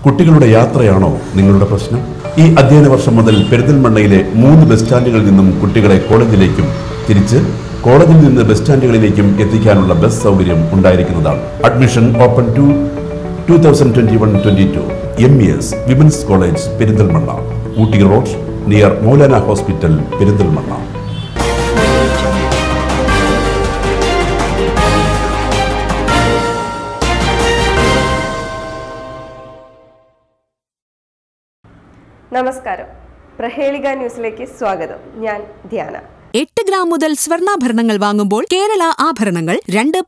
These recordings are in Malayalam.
കുട്ടികളുടെ യാത്രയാണോ നിങ്ങളുടെ പ്രശ്നം? ഈ അധ്യയന വർഷം മുതൽ പെരിന്തൽമണ്ണയിലെ 3 ബസ് സ്റ്റാൻഡുകളിൽ നിന്നും കുട്ടികളെ കോളേജിലേക്കും തിരിച്ച് കോളേജിൽ നിന്ന് ബസ് സ്റ്റാൻഡുകളിലേക്കും എത്തിക്കാനുള്ള ബസ് സൗകര്യം ഉണ്ടായിരിക്കുന്നതാണ്. Admission open to 2021-22 MES women's college Perinthalmanna, Ooty road near Maulana hospital Perinthalmanna. നമസ്കാരം, പ്രഹേളിക ന്യൂസിലേക്ക് സ്വാഗതം. ഞാൻ ധ്യാന. 8 ഗ്രാം മുതൽ സ്വർണ്ണാഭരണങ്ങൾ വാങ്ങുമ്പോൾ കേരള ആഭരണങ്ങൾ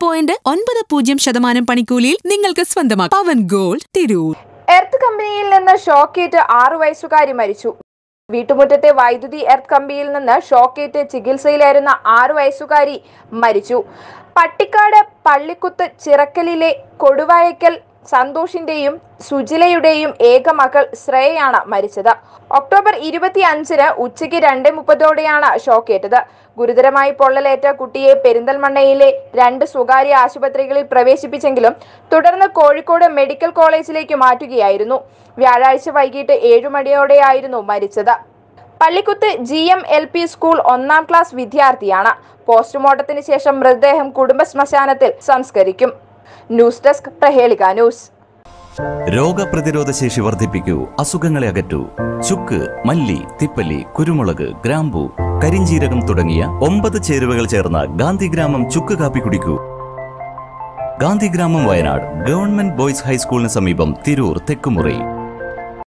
2.90% പണിക്കൂലിയിൽ നിങ്ങൾക്ക് സ്വന്തമാക്കാം. പവൻ ഗോൾഡ്, തിരൂർ. എർത്ത് കമ്പനിയിൽ നിന്ന് ഷോക്കേറ്റ് 6 വയസ്സുകാരി മരിച്ചു. വീട്ടുമുറ്റത്തെ വൈദ്യുതി എർത്ത് കമ്പിയിൽ നിന്ന് ഷോക്കേറ്റ് ചികിത്സയിലായിരുന്ന 6 വയസ്സുകാരി മരിച്ചു. പട്ടിക്കാട് പള്ളിക്കുത്ത് ചിറക്കലിലെ കൊടുവായക്കൽ സന്തോഷിന്റെയും സുജിലയുടെയും ഏക മകൾ ശ്രേയയാണ് മരിച്ചത്. ഒക്ടോബർ 25-ന് ഉച്ചയ്ക്ക് 2:30 ഷോക്കേറ്റത്. ഗുരുതരമായി പൊള്ളലേറ്റ കുട്ടിയെ പെരിന്തൽമണ്ണയിലെ 2 സ്വകാര്യ ആശുപത്രികളിൽ പ്രവേശിപ്പിച്ചെങ്കിലും തുടർന്ന് കോഴിക്കോട് മെഡിക്കൽ കോളേജിലേക്ക് മാറ്റുകയായിരുന്നു. വ്യാഴാഴ്ച വൈകിട്ട് 7 മണിയോടെയായിരുന്നു മരിച്ചത്. പള്ളിക്കുത്ത് GMLP സ്കൂൾ 1ാം ക്ലാസ് വിദ്യാർത്ഥിയാണ്. പോസ്റ്റ്മോർട്ടത്തിന് ശേഷം മൃതദേഹം കുടുംബ ശ്മശാനത്തിൽ സംസ്കരിക്കും. News desk, Prahelika news. രോഗപ്രതിരോധ ശേഷി വർദ്ധിപ്പിക്കൂ, അസുഖങ്ങളെ അകറ്റൂ. ചുക്ക്, മല്ലി, തിപ്പല്ലി, കുരുമുളക്, ഗ്രാമ്പു, കരിഞ്ജീരകം തുടങ്ങിയ 9 ചേരുവകൾ ചേർന്ന ഗാന്ധിഗ്രാമം ചുക്ക് കാപ്പി കുടിക്കൂ. ഗാന്ധിഗ്രാമം, വയനാട് ഗവൺമെന്റ് ബോയ്സ് ഹൈസ്കൂളിന് സമീപം, തിരൂർ, തെക്കുമുറി.